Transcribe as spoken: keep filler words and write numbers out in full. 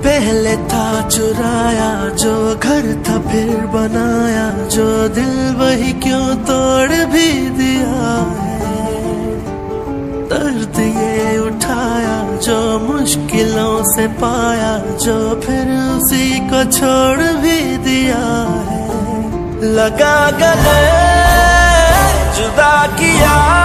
पहले था चुराया जो घर था फिर बनाया जो दिल वही क्यों तोड़ भी दिया है। दर्द ये उठाया जो मुश्किलों से पाया जो फिर उसी को छोड़ भी दिया है। लगा गले जुदा किया